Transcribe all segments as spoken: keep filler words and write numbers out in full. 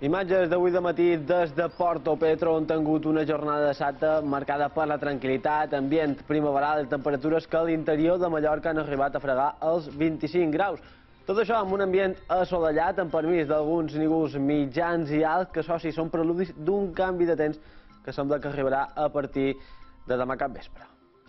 Imatges d'avui de matí des de Porto Petro han tingut una jornada de dissabte marcada per la tranquil·litat, ambient primaveral i temperatures que a l'interior de Mallorca han arribat a fregar els vint-i-cinc graus. Tot això amb un ambient assolellat, amb permís d'alguns núvols mitjans i alts, que això sí són preludis d'un canvi de temps que sembla que arribarà a partir de demà capvespre.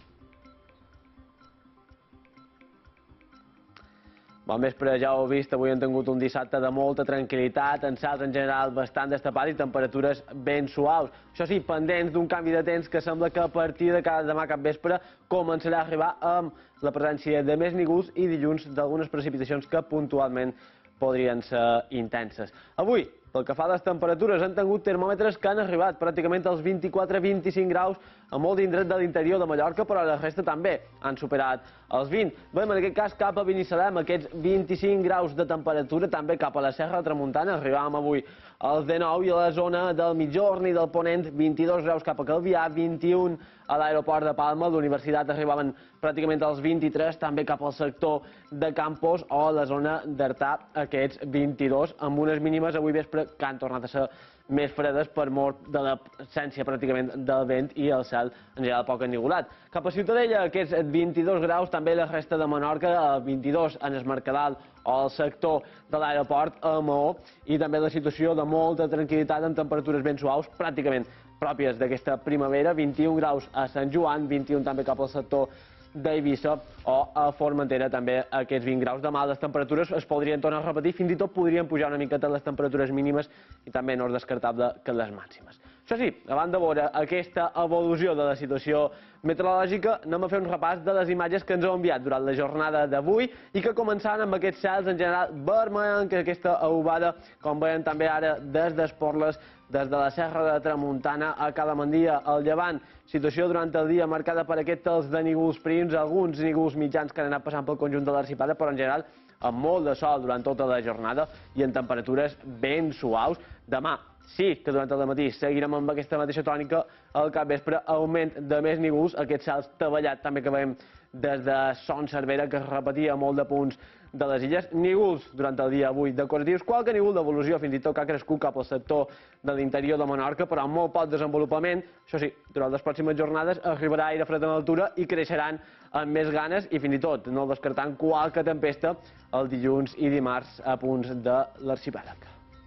Bon vespre, ja ho heu vist, avui hem tingut un dissabte de molta tranquil·litat, en cels en general bastant destapats i temperatures ben suaus. Això sí, pendents d'un canvi de temps que sembla que a partir de cada demà capvespre començarà a arribar amb la presència de més núvols i dilluns d'algunes precipitacions que puntualment podrien ser intenses. Avui, pel que fa a les temperatures, han tingut termòmetres que han arribat pràcticament als vint-i-quatre a vint-i-cinc graus a molt d'indret de l'interior de Mallorca, però la resta també han superat els vint. Veiem en aquest cas cap a Binissalem aquests vint-i-cinc graus de temperatura, també cap a la Serra de Tramuntana, arribàvem avui als dinou i a la zona del Migjorn i del Ponent vint-i-dos graus cap a Calvià, vint-i-un a l'aeroport de Palma, a l'universitat arribaven pràcticament als vint-i-tres, també cap al sector de Campos o a la zona d'Artà aquests vint-i-dos, amb unes mínimes avui vespre que han tornat a ser més fredes per mort de l'absència pràcticament del vent i el cel en general poc ennuvolat. Cap a Ciutadella aquests vint-i-dos graus, també la resta de Menorca, vint-i-dos en el Mercadal o al sector de l'aeroport a Maó, i també la situació de molta tranquil·litat amb temperatures ben suaus, pràcticament pròpies d'aquesta primavera, vint-i-un graus a Sant Joan, vint-i-un també cap al sector d'Eivissa o a Formentera també aquests vint graus. Demà les temperatures es podrien tornar a repetir, fins i tot podrien pujar una miqueta les temperatures mínimes i també no és descartable que les màximes. Això sí, abans de veure aquesta evolució de la situació meteorològica, anem a fer un repàs de les imatges que ens heu enviat durant la jornada d'avui i que començaven amb aquests cels en general vermells, aquesta aubada, com veiem també ara des d'Esporles, des de la Serra de Tramuntana a Calamandia, al Llevant. Situació durant el dia marcada per aquests tals de núvols prims, alguns núvols mitjans que han anat passant pel conjunt de l'arxipèlag, però en general amb molt de sol durant tota la jornada i en temperatures ben suaus. Demà sí que durant el matí seguirem amb aquesta mateixa tònica, al capvespre augment de més núvols, aquest cel taballat també que veiem des de Son Cervera, que es repetia molt de punts de les illes. Núvols durant el dia avui decoratius, qualque núvol d'evolució fins i tot que ha crescut cap al sector de l'interior de Menorca, però amb molt poc desenvolupament. Això sí, durant les pròximes jornades arribarà aire fred en altura i creixeran amb més ganes i fins i tot no descartant qualque tempesta el dilluns i dimarts a punts de l'arxipèlag.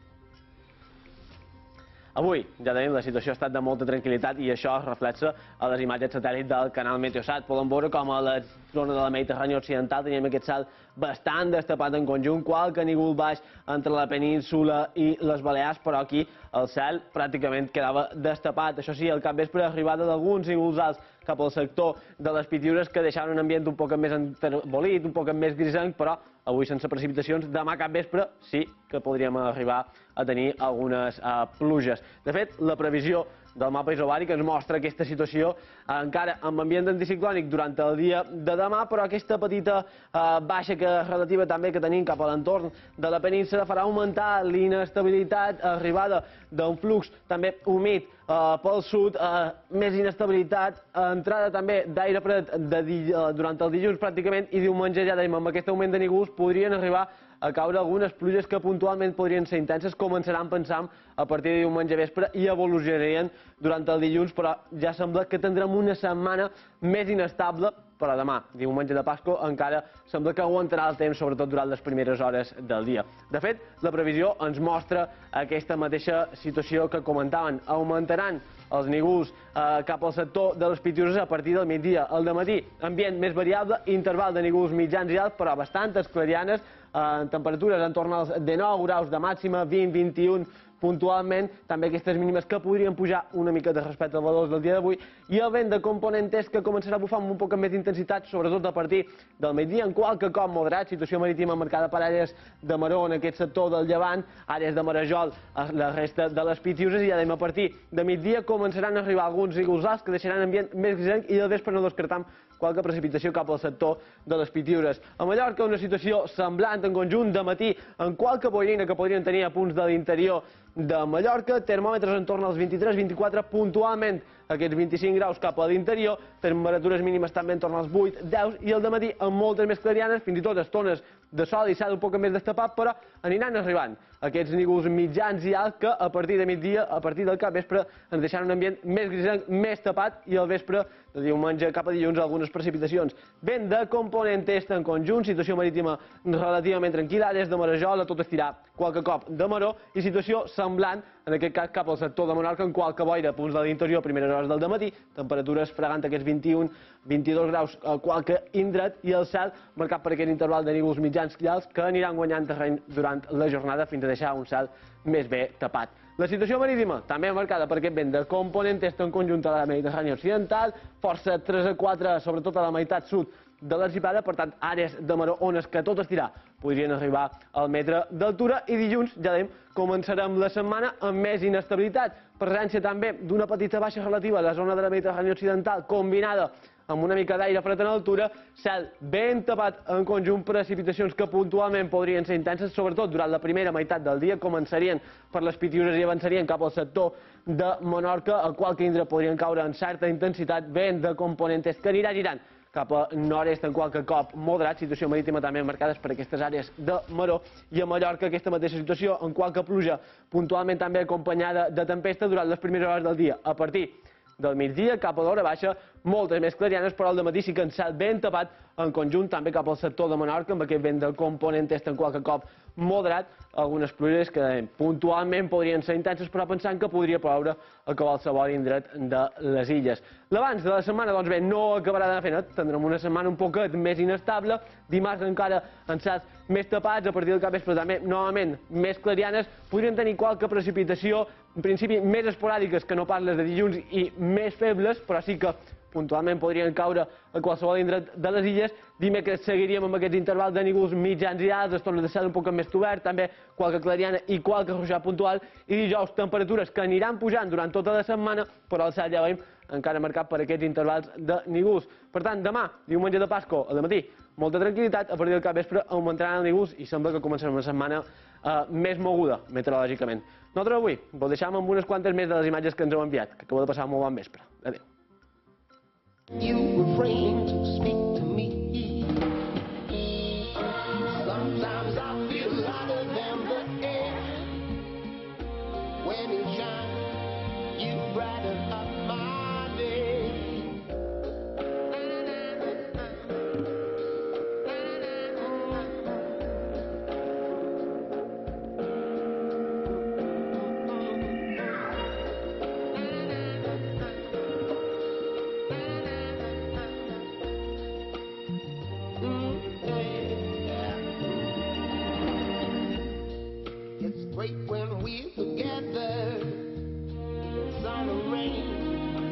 Avui, ja tenim, la situació ha estat de molta tranquil·litat i això es reflexa a les imatges satèl·lit del canal Meteosat. Podem veure com a la zona de la Mediterrània Occidental teníem aquest cel bastant destapat en conjunt, qualque núvol baix entre la península i les Balears, però aquí el cel pràcticament quedava destapat. Això sí, al capvespre arribada d'alguns núvols alts cap al sector de les Pitiures que deixaven un ambient un poc més enterbolit, un poc més grisenc, però avui sense precipitacions. Demà capvespre sí que podríem arribar a tenir algunes uh, pluges. De fet, la previsió del mapa isobàric ens mostra aquesta situació encara amb ambient anticiclònic durant el dia de demà, però aquesta petita uh, baixa que relativa també que tenim cap a l'entorn de la península farà augmentar l'inestabilitat, arribada d'un flux també humit uh, pel sud, uh, més inestabilitat, uh, entrada també d'aire fred de, uh, durant el dilluns pràcticament, i diumenge ja tenim amb aquest augment de núvols podrien arribar a caure algunes pluges que puntualment podrien ser intenses, començaran, pensam, a partir de diumenge vespre i evolucionarien durant el dilluns, però ja sembla que tindrem una setmana més inestable, però demà, diumenge de Pasqua, encara sembla que aguantarà el temps, sobretot durant les primeres hores del dia. De fet, la previsió ens mostra aquesta mateixa situació que comentaven. Augmentaran els núvols eh, cap al sector de les Pitiures a partir del migdia. Al dematí, ambient més variable, interval de núvols mitjans i alts, però bastantes clarianes, en temperatures en torn als dinou graus de màxima, vint a vint-i-un puntualment, també aquestes mínimes que podrien pujar una miqueta respecte als valors del dia d'avui, i el vent de component est que començarà a bufar amb un poc més d'intensitat, sobretot a partir del migdia, en qualque cop moderat, situació marítima marcada per àrees de maró en aquest sector del Llevant, àrees de marejol a la resta de les Pitiuses, i ja a partir de migdia començaran a arribar alguns núvols alts que deixaran ambient més grisenc i del vespre no descartam qualque precipitació cap al sector de les Pitiures. A Mallorca una situació semblant en conjunt, de matí en qualque boirina que podrien tenir a punts de l'interior de Mallorca, termòmetres en torn als vint-i-tres vint-i-quatre, puntualment aquests vint-i-cinc graus cap a l'interior, temperatures mínimes també en torn als vuit deu, i al dematí amb moltes més clarianes, fins i tot estones de sol i cel un poc més destapat, però aniran arribant aquests núvols mitjans i alts que a partir de migdia, a partir del capvespre, ens deixaran un ambient més grisenc, més tapat, i al vespre, de diumenge cap a dilluns, algunes precipitacions. Vent de component est en conjunt, situació marítima relativament tranquil·la, àrees de marejola, tot estirà qualque cop de maró, i situació semblant, en aquest cas cap al sector de Menorca, en qualque boira, punts de l'interior, primeres hores del dematí, temperatures fregant aquests vint-i-un vint-i-dos graus a qualque indret, i el cel marcat per aquest interval de núvols mitjans i alts que aniran guanyant terreny durant la jornada fins a deixar un cel més bé tapat. La situació marítima també marcada per aquest vent de component est en conjunt a la Mediterrània occidental, força tres a quatre, sobretot a la meitat sud de l'arxipèlag, per tant, àrees de maró, ones que tot estirar podrien arribar al metre d'altura, i dilluns, ja dèiem, començarem la setmana amb més inestabilitat. Presència també d'una petita baixa relativa a la zona de la Mediterrània occidental, combinada amb una mica d'aire fred en altura, cel ben tapat en conjunt, precipitacions que puntualment podrien ser intenses, sobretot durant la primera meitat del dia, començarien per les Pitiüses i avançarien cap al sector de Menorca, al qual que indret podrien caure en certa intensitat, vent de component est que anirà girant cap a nord-est en qualque cop moderat, situació marítima també marcades per aquestes àrees de maró, i a Mallorca aquesta mateixa situació, en qualque pluja puntualment també acompanyada de tempesta durant les primeres hores del dia. A partir del migdia cap a l'hora baixa, moltes més clarianes, però al dematí sí que en cel ben tapat en conjunt, també cap al sector de Menorca, amb aquest vent del component est en qualque cop moderat, algunes pluges que puntualment podrien ser intenses, però pensant que podria ploure a qualsevol indret de les illes. L'abans de la setmana, doncs bé, no acabarà de fer net, tindrem una setmana un poquet més inestable, dimarts encara en cels més tapats, a partir del capvespre també, novament, més clarianes, podrien tenir qualque precipitació, en principi més esporàdiques que no pas les de dilluns i més febles, però sí que puntualment podrien caure a qualsevol indret de les illes. Dimecres seguiríem amb aquest interval de núvols mitjans i alts, estones de cel un poc més obert, també qualque clariana i qualque ruixat puntual, i dijous temperatures que aniran pujant durant tota la setmana, però el cel ja veiem encara marcat per aquests intervals de núvols. Per tant, demà, diumenge de Pasqua, al matí, molta tranquil·litat, a partir del capvespre augmentaran els núvols i sembla que començarem una setmana eh, més moguda meteorològicament. Nosaltres avui vos deixem amb unes quantes més de les imatges que ens heu enviat, que acabeu de passar un molt bon vespre. Adéu. You refrain to speak to me. Sometimes I feel lighter than the air. When you shine, you brighten up my day. It's great when we're together, sun and rain.